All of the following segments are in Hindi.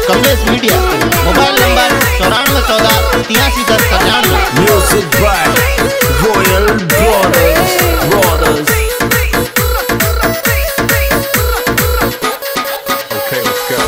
Kamlesh media. Mobile number 9414831093। Music by royal brothers. Okay, let's go.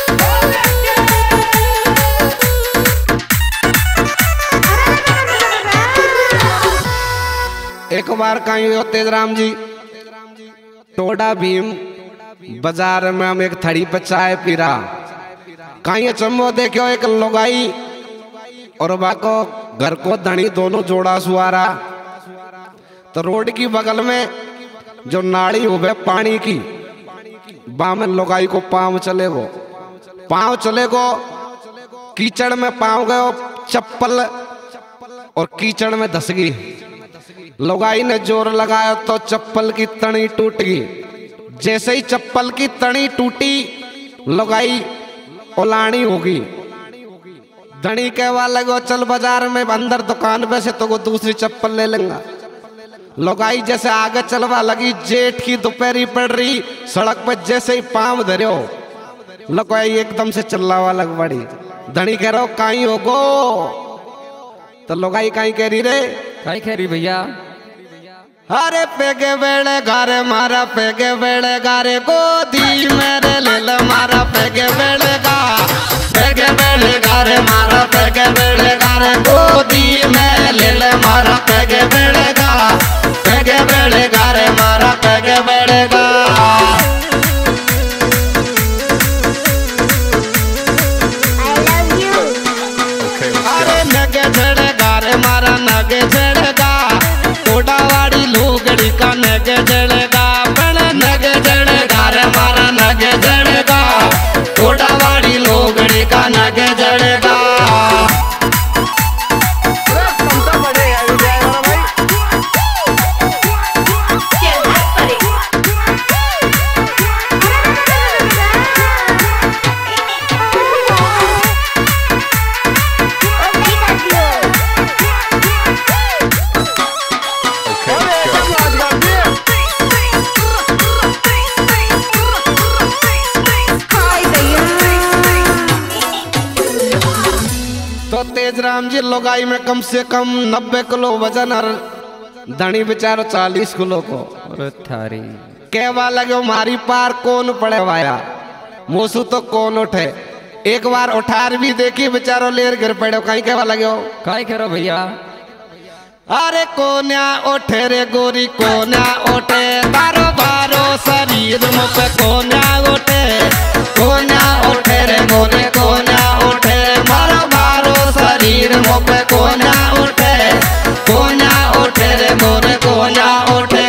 एक बार कहीं हो तेजराम जी, टोडा भीम बाजार में हम एक थड़ी पे चाय पी रहा, कहीं चम्मो देखो एक लुगाई और बाको घर को धनी दोनों जोड़ा सुआरा। तो रोड की बगल में जो नाली हो गए पानी की, बामन लुगाई को पाँव चलेगो कीचड़ में पाँव गयो, चप्पल और कीचड़ में धस गई। लुगाई ने जोर लगाया तो चप्पल की तनी टूट गई। जैसे ही चप्पल की तनी टूटी, लुगाई उलानी होगी। धनी कहवा लगो चल बाजार में अंदर दुकान पे से तो वो दूसरी चप्पल ले लेंगे। लुगाई जैसे आगे चलवा लगी, जेठ की दोपहरी पड़ रही, सड़क पर जैसे ही पाँव धरो, लुगाई एकदम से चिल्लावा लग पड़ी। धनी कह रहा कहीं होगो, तो लुगाई कहीं कह रही रे, कहीं कह रही भैया, अरे पेगे बेड़े गारे मारा पेगे बेड़े गारे गोदी मेरे लेल मारा पेगे बेड़े गारे मारा पेगे बेड़े गारे गोदी मेरे लेल मारा पेगे बेड़े गारे मारा पेगे बेड़े गा। अरे नगे झड़े गारे मारा नगे झड़ेगा, टोडावाड़ी लुगड़ी का नगे झड़ेगा, नगे झड़ेगा रे मारा नगे झड़ेगा, टोडावाड़ी लुगड़ी का नगे झड़ेगा। तेजराम जी लुगाई में कम से कम 90 किलो वजन और धनी बेचारो 40 किलो को। थारी कहवा लगे मारी पार कौन पड़े वाया, मोसू तो कौन उठे। एक बार उठार भी देखी, बेचारो लेर गिर पड़े। कहीं कहवा लगे हो, कहीं कह रहा भैया, अरे कोन्या उठे रे गोरी कोन्या उठे, बारो बारो शरीर मुँह पे कोन्या उठे रे गोरी कोन्या उठे, बारो बारो शरीर मुँह पे कोन्या उठे रे गोरे कोन्या उठे।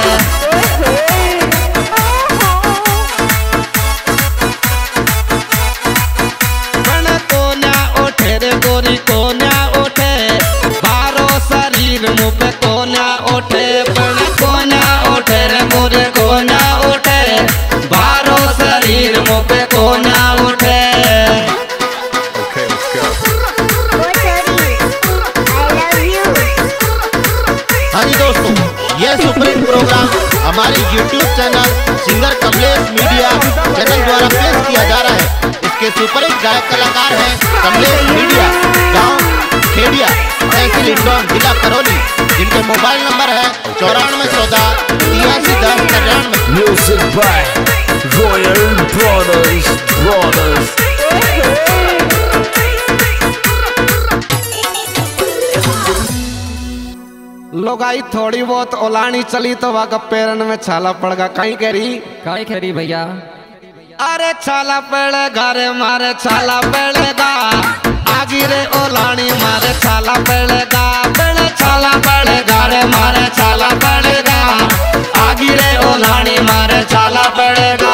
कोन्या उठे रे गोरी कोन्या उठे, बारो शरीर मुँह पे कोन्या उठे, कोन्या उठे रे गोरे कोन्या उठे, बारो शरीर मुँह पे कोन्या उठे। दोस्तों, यह सुप्रीम प्रोग्राम हमारे YouTube channel singer Kamlesh media channel द्वारा पेश किया जा रहा है। इसके सुपरहिट गायक कलाकार हैं कमलेश मीडिया, गांव खेड़िया, तहसील इंदौर, जिला करौली, जिनके मोबाइल नंबर है 9414831093। Music by royal brothers. लुगाई थोड़ी बहुत ओलानी चली तो वहाँ पैरन में छाला पड़ गया। कहीं कह रही भैया, अरे छाला पड़ेगा रे मारे छाला पड़ेगा, आगी रे ओलानी मारे छाला पड़ेगा, छाला पड़ेगा रे मारे छाला पड़ेगा, आगी रे ओलानी मारे छाला पड़ेगा।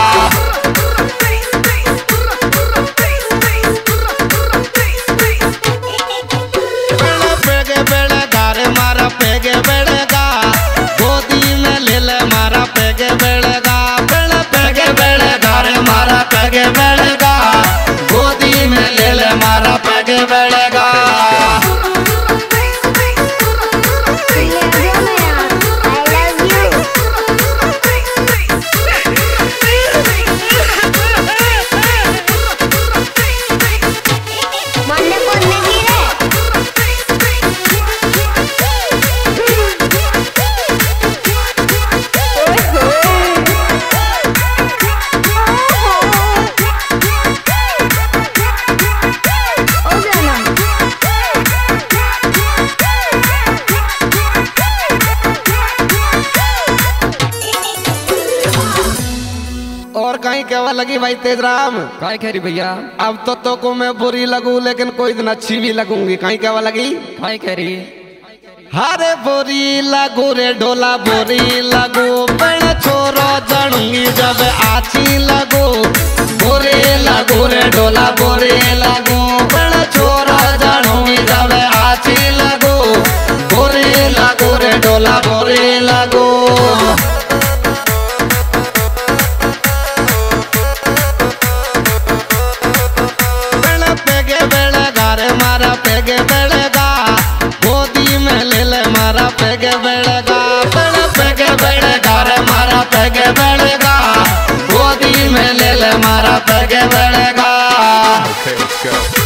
पेगे बेड़ेगा गोदी में ले ले मारा पेगे बेड़ेगा, पेगे बेड़ेगा रे मारा पेगे बेड़ेगा, गोदी में ले ले मारा पेगे बेड़ेगा। कहवा लगी भाई तेजराम, काय खरी भैया, अब तो को मैं बुरी लगूं लेकिन कोई दिन अच्छी भी लगूंगी। कहीं कहवा लगी, काय खरी, हरे बुरी लगू रे ढोला बुरी लगू, बड़ा छोरो जनूंगी जब आची लगू। बुरी लगू रे ढोला बुरी लगू, बड़ा छोरो जनूंगी जब आची लगू। बुरी लगू रे ढोला बुरी लगू। मारा पेगे बेड़ेगा, गोदी में ले ले मारा पेगे बेड़ेगा। पेगे बेड़ेगा रे मारा पेगे बेड़ेगा, गोदी में ले ले मारा पेगे बेड़ेगा। Okay, let's go.